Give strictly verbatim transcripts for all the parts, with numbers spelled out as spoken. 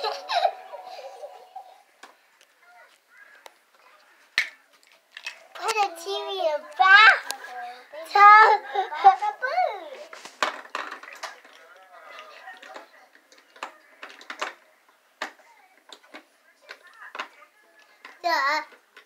Put a T V in the bathtub. Duh.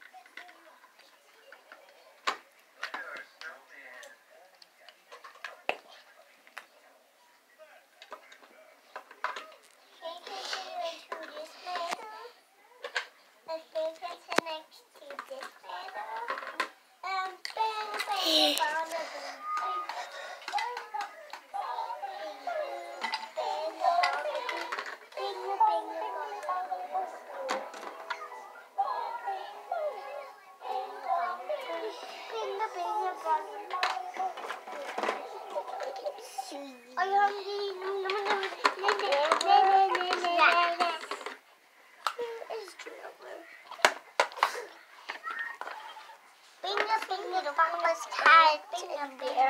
Are you hungry? Bingo, bingo, the farmer's cat in there.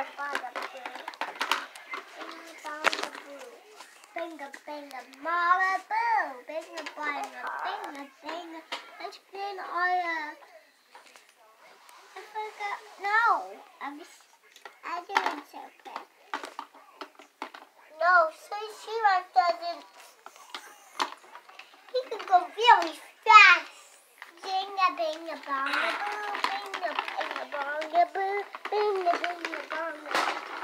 Bingo, bingo, mama boo. Bingo, bingo, bingo, bingo. Let's spin all the... I forgot. No, I'm I didn't say okay. No, so Shira doesn't. He can go really fast. Binga, binga, bonga, boo. Binga, binga, bonga, boo. Binga, binga, bonga.